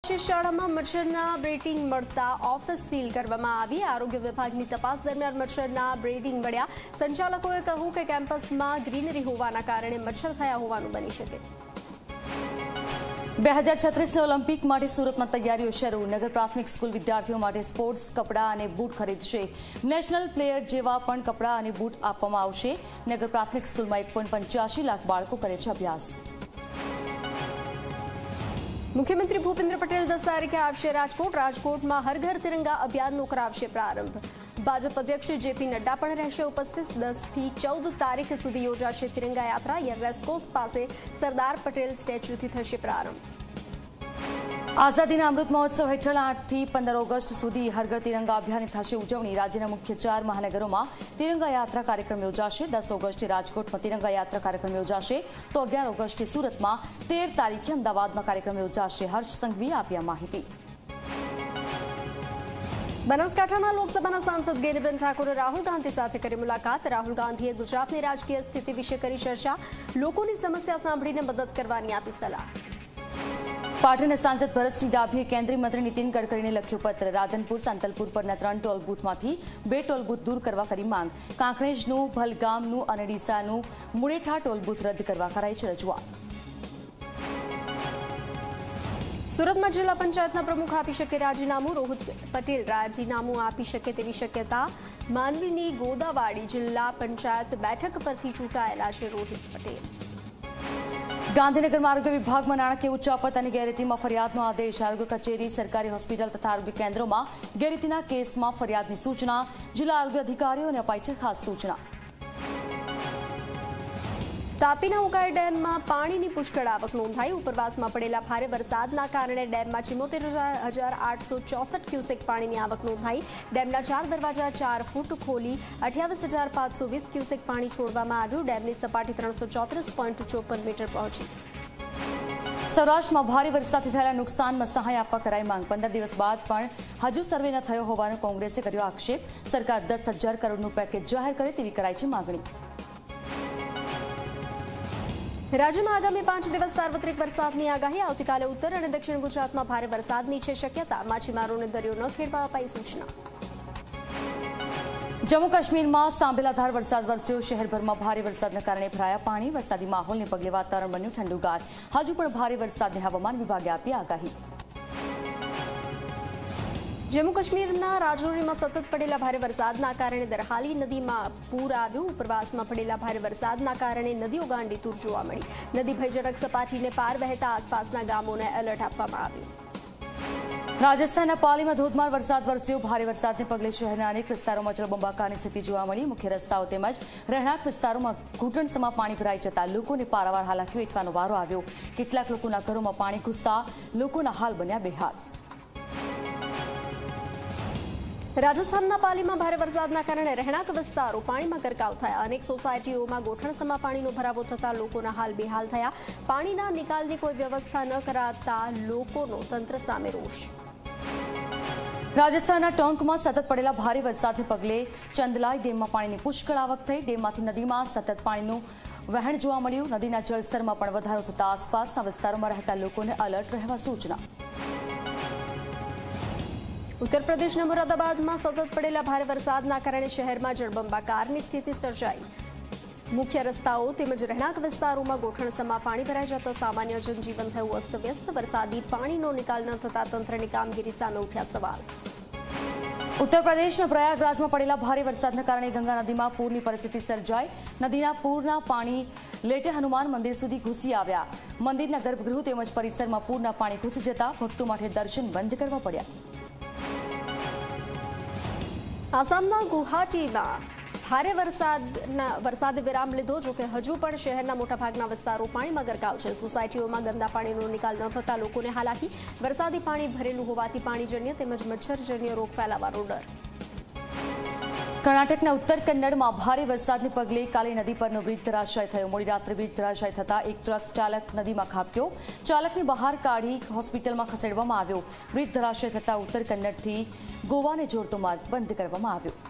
શાળામાં મચ્છરના બ્રીડિંગ મળતા ઓફિસ સીલ કરવામાં આવી। આરોગ્ય વિભાગની તપાસ દરમિયાન મચ્છરના બ્રીડિંગ મળ્યા। સંચાલકોએ કહ્યું કે કેમ્પસમાં ગ્રીનરી હોવાના કારણે મચ્છર થયા હોવાનું બની શકે। 2036 ઓલિમ્પિક માટે સુરતમાં તૈયારીઓ શરૂ। નગર પ્રાથમિક સ્કૂલ વિદ્યાર્થીઓ માટે સ્પોર્ટ્સ કપડાં અને બૂટ ખરીદશે। નેશનલ પ્લેયર જેવા પણ કપડાં અને બૂટ આપવામાં આવશે। નગર પ્રાથમિક સ્કૂલમાં 1.85 લાખ બાળકો કરે છે અભ્યાસ। मुख्यमंत्री भूपेन्द्र पटेल 10 तारीखे आवशे राजकोट। राजकोटમાં हर घर तिरंगा अभियानનો કરાવશે પ્રારંભ। ભાજપ અધ્યક્ષ જેપી નડ્ડા પણ રહેશે ઉપસ્થિત। 10 થી 14 તારીખ સુધી યોજાશે તિરંગા યાત્રા। રેસકોર્સ પાસે સરદાર પટેલ સ્ટેચ્યુથી થશે પ્રારંભ। આઝાદીના અમૃત મહોત્સવ હેઠળ 8 થી 15 ઓગસ્ટ સુધી હર ઘર તિરંગા અભિયાનની થશે ઉજવણી। રાજ્યના મુખ્ય 4 મહાનગરોમાં तिरंगा यात्रा कार्यक्रम योजाशे। 10 ऑगस्टे राजकोट में तिरंगा यात्रा कार्यक्रम योजाशे तो 11 ऑगस्टे सूरत में 13 तारीखे अमदावाद में कार्यक्रम योजाशे। हर्ष संघवी आप्या माहिती। બનાસકાંઠાના લોકસભાના સાંસદ ગેનીબેન ઠાકોરે રાહુલ ગાંધી સાથે કરી મુલાકાત। રાહુલ ગાંધીએ ગુજરાતની રાજકીય સ્થિતિ વિશે કરી ચર્ચા। લોકોની સમસ્યા સાંભળીને મદદ કરવાની આપી સલાહ। પાટણના સાંસદ ભરતસિંહ ડાભીએ કેન્દ્રીય મંત્રી નીતિન ગડકરીને લખ્યું પત્ર। રાધનપુર સાંતલપુર પરના 3 ટોલ બૂથમાંથી 2 ટોલ બૂથ દૂર કરવા કરી માંગ। કાંકરેજનું, ભલગામનું અને ડીસાનું મુળેઠા ટોલ બૂથ રદ કરવા કરાઈ છે રજૂઆત। સુરતમાં જિલ્લા પંચાયતના પ્રમુખ આપી શકે રાજીનામું। રોહિત પટેલ રાજીનામું આપી શકે તેવી શક્યતા। માંડવીની ગોદાવાડી જિલ્લા પંચાયત બેઠક પરથી ચૂંટાયેલા છે રોહિત પટેલ। ગાંધીનગરમાં આરોગ્ય વિભાગમાં નાણાકીય ઉચાપત અને ગેરરીતિમાં ફરિયાદનો આદેશ। આરોગ્ય કચેરી, સરકારી હોસ્પિટલ તથા આરોગ્ય કેન્દ્રોમાં ગેરરીતિના કેસમાં ફરિયાદની સૂચના। જિલ્લા આરોગ્ય અધિકારીઓને અપાઈ છે ખાસ સૂચના। તાપીના ઉકાઈ ડેમમાં પાણીની પુષ્કળ આવક નોંધાઈ। ઉપરવાસમાં પડેલા ભારે વરસાદના કારણે ડેમમાં 74,864 ક્યુસેક પાણીની આવક નોંધાઈ। ડેમના 4 દરવાજા 4 ફૂટ ખોલી 28,520 ક્યુસેક પાણી છોડવામાં આવ્યું। ડેમની સપાટી 334.54 મીટર પહોંચી। સૌરાષ્ટ્રમાં ભારે વરસાદથી થયેલા નુકસાનમાં સહાય આપવા કરાઈ માંગ। 15 દિવસ બાદ પણ હજુ સર્વે ન થયો હોવાનો કોંગ્રેસે કર્યો આક્ષેપ। સરકાર 10,000 કરોડનું પેકેજ જાહેર કરે તેવી કરાઈ છે માંગણી। રાજ્યમાં આગામી 5 દિવસ સાર્વત્રિક વરસાદની આગાહી। આવતીકાલે ઉત્તર અને દક્ષિણ ગુજરાતમાં ભારે વરસાદની છે શક્યતા। માછીમારોને દરિયો ન ખેડવા અપાઈ સૂચના। જમ્મુ કાશ્મીરમાં સાંભેલાધાર વરસાદ વરસ્યો। શહેરભરમાં ભારે વરસાદના કારણે ભરાયા પાણી। વરસાદી માહોલને પગલે વાતાવરણ બન્યું ઠંડુગાર। હજુ પણ ભારે વરસાદની હવામાન વિભાગે આપી આગાહી। જમ્મુ કાશ્મીરના રાજૌરીમાં સતત પડેલા ભારે વરસાદના કારણે દરહાલી નદીમાં પૂર આવ્યું। ઉપરવાસમાં પડેલા ભારે વરસાદના કારણે નદીઓ ગાંડી તૂર જોવા મળી। નદી ભયજનક સપાટીને પાર વહેતા આસપાસના ગામોને એલર્ટ આપવામાં આવ્યું। રાજસ્થાનના પાલીમાં ધોધમાર વરસાદ વરસ્યો। ભારે વરસાદને પગલે શહેરના અનેક વિસ્તારોમાં જળબંબાકારની સ્થિતિ જોવા મળી। મુખ્ય રસ્તાઓ તેમજ રહેણાંક વિસ્તારોમાં ઘૂંટણસમાં પાણી ભરાઈ જતા લોકોને પારાવાર હાલાકી વેઠવાનો વારો આવ્યો। કેટલાક લોકોના ઘરોમાં પાણી ઘૂસતા લોકોના હાલ બન્યા બેહાલ। રાજસ્થાનના પાલીમાં ભારે વરસાદના કારણે રહેણાંક વિસ્તારો પાણીમાં ગરકાવ થયા। અનેક સોસાયટીઓમાં ગોઠણસમાં પાણીનો ભરાવો થતા લોકોના હાલ બેહાલ થયા। પાણીના નિકાલની કોઈ વ્યવસ્થા ન કરાતા લોકોનો તંત્ર સામે રોષ। રાજસ્થાનના ટોંકમાં સતત પડેલા ભારે વરસાદને પગલે ચંદલાઈ ડેમમાં પાણીની પુષ્કળ આવક થઈ। ડેમમાંથી નદીમાં સતત પાણીનું વહેણ જોવા મળ્યું। નદીના જળસ્તરમાં પણ વધારો થતા આસપાસના વિસ્તારોમાં રહેતા લોકોને એલર્ટ રહેવા સૂચના। ઉત્તર પ્રદેશના મુરાદાબાદમાં સતત પડેલા ભારે વરસાદના કારણે શહેરમાં જળબંબાકારની સ્થિતિ સર્જાઈ। મુખ્ય રસ્તાઓ તેમજ રહેણાંક વિસ્તારોમાં ગોઠણસમાં પાણી ભરાઈ જતા સામાન્ય જનજીવન થયું અસ્તવ્યસ્ત। વરસાદી પાણીનો નિકાલ ન થતા તંત્રની કામગીરી સામે ઉઠ્યા સવાલ। ઉત્તર પ્રદેશના પ્રયાગરાજમાં પડેલા ભારે વરસાદના કારણે ગંગા નદીમાં પૂરની પરિસ્થિતિ સર્જાઈ। નદીના પૂરના પાણી લેટે હનુમાન મંદિર સુધી ઘૂસી આવ્યા। મંદિરના ગર્ભગૃહ તેમજ પરિસરમાં પૂરના પાણી ઘૂસી જતા ભક્તો માટે દર્શન બંધ કરવા પડ્યા। આસામના ગુવાહાટીમાં ભારે વરસાદે વિરામ લીધો। જોકે હજુ પણ શહેરના મોટાભાગના વિસ્તારો પાણીમાં ગરકાવ છે। સોસાયટીઓમાં ગંદા પાણીનો નિકાલ ન થતા લોકોને હાલાકી। વરસાદી પાણી ભરેલું હોવાથી પાણીજન્ય તેમજ મચ્છરજન્ય રોગ ફેલાવાનો ડર। કર્ણાટકના ઉત્તર કન્નડમાં ભારે વરસાદને પગલે કાલી નદી પરનો બ્રિજ ધરાશાય થયો। મોડી રાત્રે બ્રિજ ધરાશાય થતા એક ટ્રક ચાલક નદીમાં ખાબક્યો। ચાલકને બહાર કાઢી હોસ્પિટલમાં ખસેડવામાં આવ્યો। બ્રિજ ધરાશાય થતા ઉત્તર કન્નડથી ગોવાને જોડતો માર્ગ બંધ કરવામાં આવ્યો।